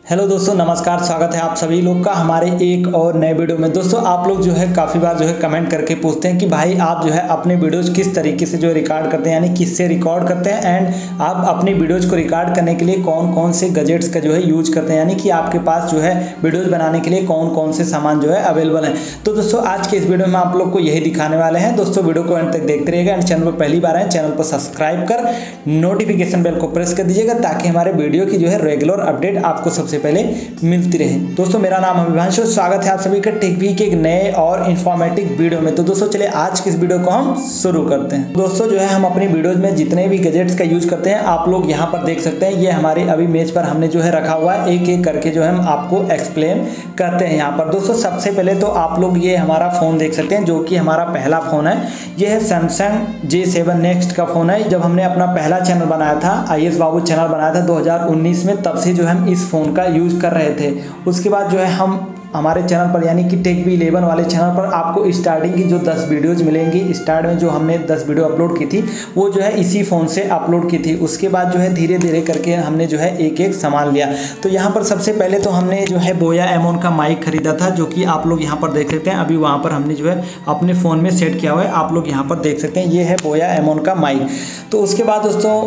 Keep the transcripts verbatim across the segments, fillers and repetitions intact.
Hello दोस्तों, नमस्कार। स्वागत है आप सभी लोग का हमारे एक और नए वीडियो में। दोस्तों आप लोग जो है काफ़ी बार जो है कमेंट करके पूछते हैं कि भाई आप जो है अपने वीडियोज किस तरीके से जो है रिकॉर्ड करते हैं, यानी किससे रिकॉर्ड करते हैं एंड आप अपनी वीडियोज को रिकॉर्ड करने के लिए कौन कौन से गजेट्स का जो है यूज करते हैं, यानी कि आपके पास जो है वीडियोज बनाने के लिए कौन कौन से सामान जो है अवेलेबल है। तो दोस्तों आज के इस वीडियो में आप लोग को यही दिखाने वाले हैं। दोस्तों वीडियो को एंड तक देखते रहिएगा एंड चैनल पर पहली बार आए चैनल को सब्सक्राइब कर नोटिफिकेशन बेल को प्रेस कर दीजिएगा ताकि हमारे वीडियो की जो है रेगुलर अपडेट आपको सबसे पहले मिलती रहे। दोस्तों मेरा नाम अभिभांशु, स्वागत है आप सभी का टेकवी के एक नए और इन्फॉर्मेटिव वीडियो में। तो दोस्तों चलिए आज की इस वीडियो को हम शुरू करते हैं। दोस्तों जो है हम अपनी वीडियोज में जितने भी गैजेट्स का यूज करते हैं आप लोग यहाँ पर देख सकते हैं। ये हमारे अभी मेज पर हमने जो है रखा हुआ है, एक एक करके जो है हम आपको एक्सप्लेन करते हैं यहाँ पर। दोस्तों सबसे पहले तो आप लोग ये हमारा फ़ोन देख सकते हैं जो कि हमारा पहला फ़ोन है। ये है सैमसंग जे सेवन नेक्स्ट का फ़ोन है। जब हमने अपना पहला चैनल बनाया था, आई एस बाबू चैनल बनाया था दो हज़ार उन्नीस में, तब से जो हम इस फ़ोन का यूज़ कर रहे थे। उसके बाद जो है हम हमारे चैनल पर यानी कि टेकवी इलेवन वाले चैनल पर आपको स्टार्टिंग की जो दस वीडियोज़ मिलेंगी। स्टार्ट में जो हमने दस वीडियो अपलोड की थी वो जो है इसी फ़ोन से अपलोड की थी। उसके बाद जो है धीरे धीरे करके हमने जो है एक एक सामान लिया। तो यहाँ पर सबसे पहले तो हमने जो है बोया एमोन का माइक खरीदा था, जो कि आप लोग यहाँ पर देख सकते हैं। अभी वहाँ पर हमने जो है अपने फ़ोन में सेट किया हुआ है, आप लोग यहाँ पर देख सकते हैं। ये है बोया एमोन का माइक। तो उसके बाद दोस्तों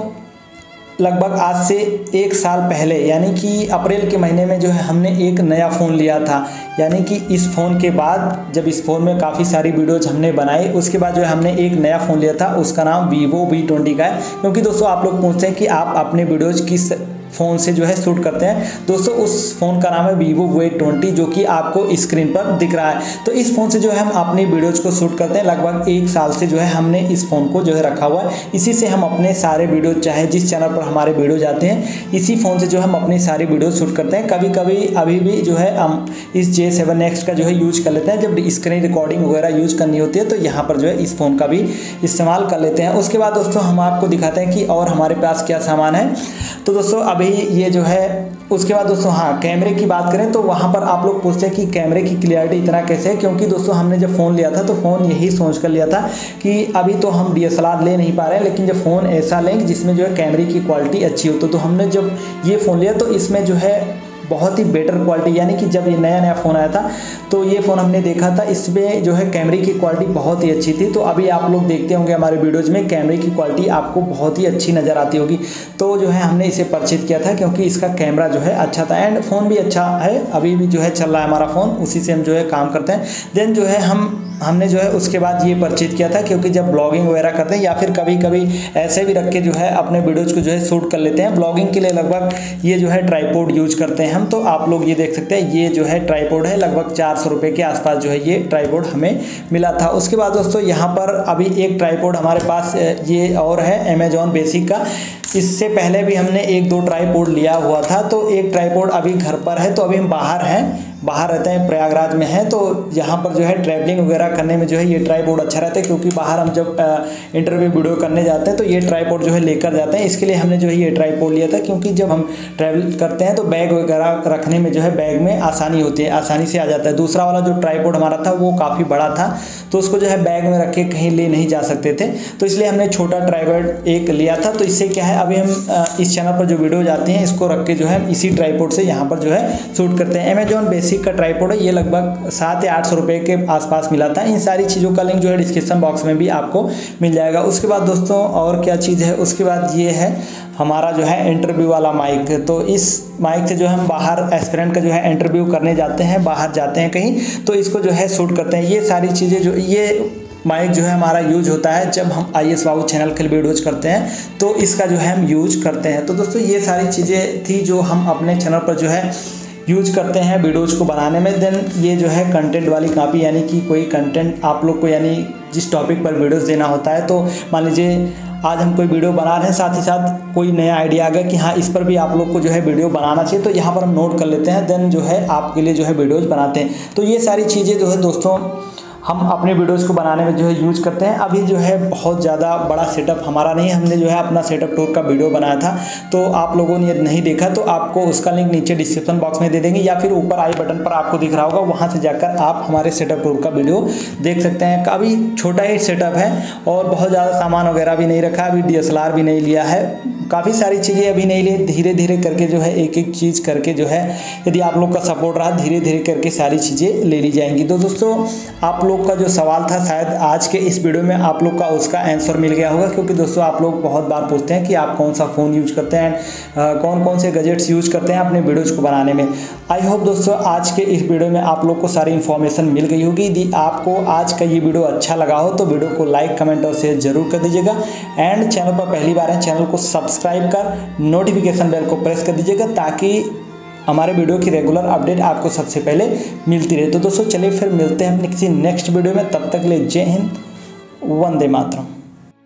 लगभग आज से एक साल पहले यानी कि अप्रैल के महीने में जो है हमने एक नया फ़ोन लिया था। यानी कि इस फ़ोन के बाद जब इस फ़ोन में काफ़ी सारी वीडियोज हमने बनाई, उसके बाद जो है हमने एक नया फ़ोन लिया था। उसका नाम वीवो वी ट्वेंटी का है। क्योंकि दोस्तों आप लोग पूछते हैं कि आप अपने वीडियोज किस फ़ोन से जो है शूट करते हैं। दोस्तों उस फ़ोन का नाम है वीवो वी ट्वेंटी, जो कि आपको स्क्रीन पर दिख रहा है। तो इस फ़ोन से जो है हम अपनी वीडियोज़ को शूट करते हैं। लगभग एक साल से जो है हमने इस फ़ोन को जो है रखा हुआ है। इसी से हम अपने सारे वीडियो, चाहे जिस चैनल पर हमारे वीडियो जाते हैं, इसी फ़ोन से जो हम अपनी सारी वीडियो शूट करते हैं। कभी कभी अभी भी जो है हम इस जे सेवन नेक्स्ट का जो है यूज कर लेते हैं। जब स्क्रीन रिकॉर्डिंग वगैरह यूज करनी होती है तो यहाँ पर जो है इस फ़ोन का भी इस्तेमाल कर लेते हैं। उसके बाद दोस्तों हम आपको दिखाते हैं कि और हमारे पास क्या सामान है। तो दोस्तों अभी ये जो है, उसके बाद दोस्तों हाँ कैमरे की बात करें तो वहाँ पर आप लोग पूछते हैं कि कैमरे की क्लियरिटी इतना कैसे है। क्योंकि दोस्तों हमने जब फ़ोन लिया था तो फ़ोन यही सोच कर लिया था कि अभी तो हम डी एस एल आर ले नहीं पा रहे हैं, लेकिन जब फ़ोन ऐसा लेंगे जिसमें जो है कैमरे की क्वालिटी अच्छी हो। तो, तो हमने जब ये फ़ोन लिया तो इसमें जो है बहुत ही बेटर क्वालिटी, यानी कि जब ये नया नया फ़ोन आया था तो ये फ़ोन हमने देखा था, इसमें जो है कैमरे की क्वालिटी बहुत ही अच्छी थी। तो अभी आप लोग देखते होंगे हमारे वीडियोज़ में कैमरे की क्वालिटी आपको बहुत ही अच्छी नज़र आती होगी। तो जो है हमने इसे परचेज किया था क्योंकि इसका कैमरा जो है अच्छा था एंड फ़ोन भी अच्छा है। अभी भी जो है चल रहा है हमारा फ़ोन, उसी से हम जो है काम करते हैं। देन जो है हम हमने जो है उसके बाद ये परचेज किया था क्योंकि जब ब्लॉगिंग वगैरह करते हैं या फिर कभी कभी ऐसे भी रख के जो है अपने वीडियोज़ को जो है शूट कर लेते हैं। ब्लॉगिंग के लिए लगभग ये जो है ट्राईपोड यूज करते हैं हम। तो आप लोग ये देख सकते हैं, ये जो है ट्राईपोड है। लगभग चार सौ रुपये के आसपास जो है ये ट्राईपोड हमें मिला था। उसके बाद दोस्तों यहाँ पर अभी एक ट्राईपोड हमारे पास ये और है अमेजॉन बेसिक का। इससे पहले भी हमने एक दो ट्राईपोड लिया हुआ था। तो एक ट्राईपोड अभी घर पर है, तो अभी हम बाहर हैं, बाहर रहते हैं, प्रयागराज में हैं। तो यहाँ पर जो है ट्रैवलिंग वगैरह करने में जो है ये ट्राईपोड अच्छा रहता है। क्योंकि बाहर हम जब इंटरव्यू वीडियो करने जाते हैं तो ये ट्राईपोड जो है लेकर जाते हैं। इसके लिए हमने जो है ये ट्राईपोड लिया था, क्योंकि जब हम ट्रैवल करते हैं तो बैग वगैरह रखने में जो है बैग में आसानी होती है, आसानी से आ जाता है। दूसरा वाला जो ट्राईपोड हमारा था वो काफ़ी बड़ा था, तो उसको जो है बैग में रख के कहीं ले नहीं जा सकते थे। तो इसलिए हमने छोटा ट्राईपोड एक लिया था। तो इससे क्या है, अभी हम इस चैनल पर जो वीडियो जाते हैं इसको रख के जो है इसी ट्राईपोड से यहाँ पर जो है शूट करते हैं। अमेजॉन बेसिक का ट्राईपोड है, ये लगभग सात या आठ सौ रुपये के आसपास मिला था। इन सारी चीज़ों का लिंक जो है डिस्क्रिप्शन बॉक्स में भी आपको मिल जाएगा। उसके बाद दोस्तों और क्या चीज़ है, उसके बाद ये है हमारा जो है इंटरव्यू वाला माइक। तो इस माइक से जो हम बाहर एस्पिरेंट का जो है इंटरव्यू करने जाते हैं, बाहर जाते हैं कहीं, तो इसको जो है शूट करते हैं। ये सारी चीज़ें जो ये माइक जो है हमारा यूज होता है जब हम आई एस बाबू चैनल के लिए वीडियोज करते हैं, तो इसका जो है हम यूज करते हैं। तो दोस्तों ये सारी चीज़ें थी जो हम अपने चैनल पर जो है यूज करते हैं वीडियोज़ को बनाने में। देन ये जो है कंटेंट वाली कॉपी, यानी कि कोई कंटेंट आप लोग को, यानी जिस टॉपिक पर वीडियोज़ देना होता है, तो मान लीजिए आज हम कोई वीडियो बना रहे हैं, साथ ही साथ कोई नया आइडिया आ गया कि हाँ इस पर भी आप लोग को जो है वीडियो बनाना चाहिए, तो यहाँ पर हम नोट कर लेते हैं। देन जो है आपके लिए जो है वीडियोज़ बनाते हैं। तो ये सारी चीज़ें जो है दोस्तों हम अपने वीडियोज़ को बनाने में जो है यूज करते हैं। अभी जो है बहुत ज़्यादा बड़ा सेटअप हमारा नहीं है, हमने जो है अपना सेटअप टूर का वीडियो बनाया था, तो आप लोगों ने यदि नहीं देखा तो आपको उसका लिंक नीचे डिस्क्रिप्शन बॉक्स में दे देंगे या फिर ऊपर आई बटन पर आपको दिख रहा होगा, वहाँ से जाकर आप हमारे सेटअप टूर का वीडियो देख सकते हैं। काफ़ी छोटा ही सेटअप है और बहुत ज़्यादा सामान वगैरह भी नहीं रखा, अभी डी एस एल आर भी नहीं लिया है, काफ़ी सारी चीज़ें अभी नहीं ली। धीरे धीरे करके जो है एक एक चीज़ करके जो है यदि आप लोग का सपोर्ट रहा धीरे धीरे करके सारी चीज़ें ले ली जाएंगी। तो दोस्तों आप लोग का जो सवाल था शायद आज के इस वीडियो में आप लोग का उसका आंसर मिल गया होगा, क्योंकि दोस्तों आप लोग बहुत बार पूछते हैं कि आप कौन सा फ़ोन यूज करते हैं, कौन कौन से गैजेट्स यूज करते हैं अपने वीडियोज़ को बनाने में। आई होप दोस्तों आज के इस वीडियो में आप लोग को सारी इन्फॉर्मेशन मिल गई होगी। यदि आपको आज का ये वीडियो अच्छा लगा हो तो वीडियो को लाइक कमेंट और शेयर जरूर कर दीजिएगा एंड चैनल पर पहली बार है चैनल को सब्सक्राइब कर नोटिफिकेशन बेल को प्रेस कर दीजिएगा ताकि हमारे वीडियो की रेगुलर अपडेट आपको सबसे पहले मिलती रहे। तो दोस्तों चलिए फिर मिलते हैं अपने किसी नेक्स्ट वीडियो में, तब तक के लिए जय हिंद, वंदे मातरम।